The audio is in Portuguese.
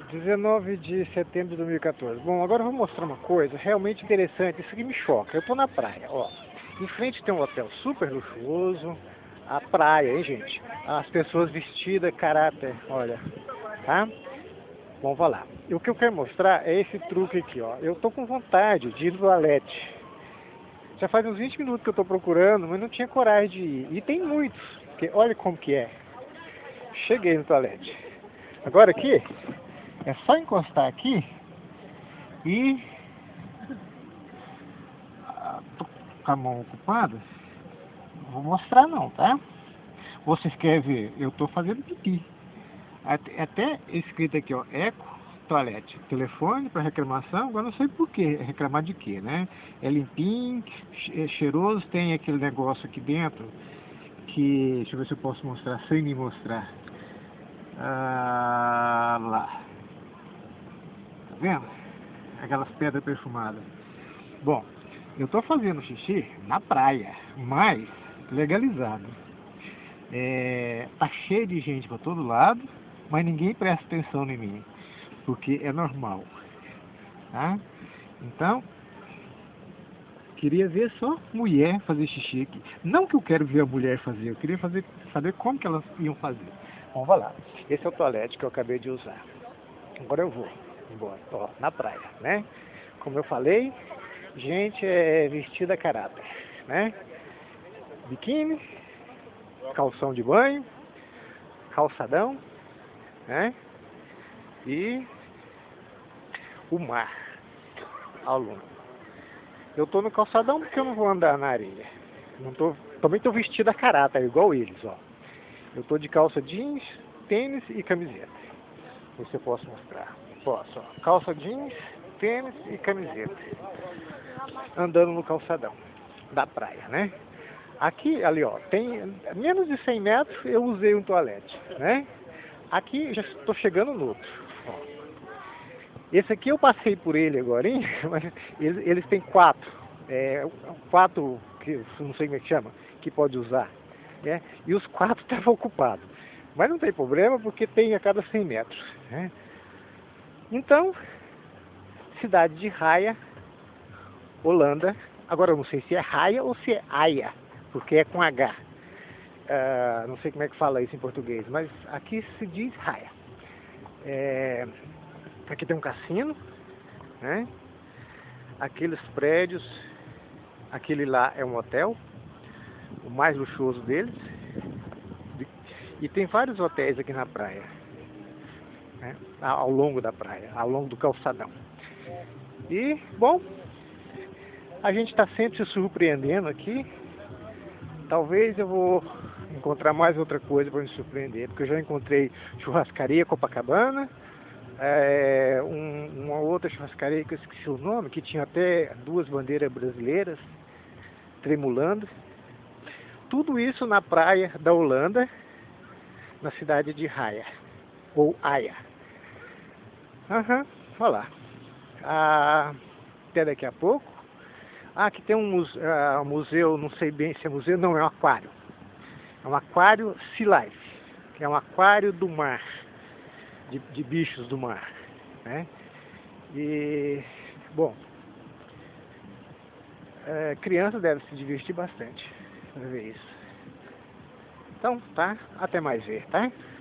19 de setembro de 2014. Bom, agora eu vou mostrar uma coisa realmente interessante. Isso aqui me choca. Eu tô na praia, ó. Em frente tem um hotel super luxuoso. A praia, hein, gente? As pessoas vestidas, caráter, olha, tá? Bom, vá lá. E o que eu quero mostrar é esse truque aqui, ó. Eu tô com vontade de ir no toalete. Já faz uns 20 minutos que eu tô procurando, mas não tinha coragem de ir. E tem muitos, porque olha como que é. Cheguei no toalete. Agora aqui, é só encostar aqui e... tô com a mão ocupada. Não vou mostrar não, tá? Vocês querem ver? Eu tô fazendo pipi. Até escrito aqui, ó, Eco Toalete. Telefone para reclamação, agora não sei por que, reclamar de quê, né? É limpinho, é cheiroso, tem aquele negócio aqui dentro que, deixa eu ver se eu posso mostrar sem me mostrar. Lá. Tá vendo? Aquelas pedras perfumadas. Bom, eu tô fazendo xixi na praia, mas legalizado. Tá cheio de gente para todo lado, mas ninguém presta atenção em mim, porque é normal, tá? Então, queria ver só mulher fazer xixi aqui. Não que eu quero ver a mulher fazer, eu queria saber como que elas iam fazer. Bom, vai lá. Esse é o toalete que eu acabei de usar. Agora eu vou embora, ó, na praia, né? Como eu falei, gente é vestida a caráter, né? Biquíni, calção de banho, calçadão, né? E o mar ao longo. Eu tô no calçadão porque eu não vou andar na areia. Também tô vestido a caráter, igual eles, ó. Eu tô de calça jeans, tênis e camiseta. Você posso mostrar? Posso, ó. Calça jeans, tênis e camiseta. Andando no calçadão da praia, né? Aqui, ali, ó, tem menos de 100 metros eu usei um toalete, né? Aqui já estou chegando no outro. Ó. Esse aqui eu passei por ele agora, hein? Mas eles têm quatro. Quatro, que não sei como é que chama, que pode usar. Né? E os quatro estavam ocupados. Mas não tem problema, porque tem a cada 100 metros. Né? Então, cidade de Raia, Holanda. Agora eu não sei se é Raia ou se é Haia, porque é com H. Não sei como é que fala isso em português, mas aqui se diz Raia. Aqui tem um cassino, né? Aqueles prédios, aquele lá é um hotel, o mais luxuoso deles. E tem vários hotéis aqui na praia, né? Ao longo da praia, ao longo do calçadão. E, bom, a gente está sempre se surpreendendo aqui. Talvez eu vou encontrar mais outra coisa para me surpreender, porque eu já encontrei churrascaria Copacabana, uma outra churrascaria que eu esqueci o nome, que tinha até duas bandeiras brasileiras tremulando. Tudo isso na praia da Holanda, na cidade de Haia, ou Haia. Olha lá. Até daqui a pouco. Aqui tem um museu, não sei bem se é museu, não, é um aquário. É um aquário Sea Life, que é um aquário do mar, de bichos do mar, né? E, bom, criança deve se divertir bastante para ver isso. Então, tá? Até mais ver, tá?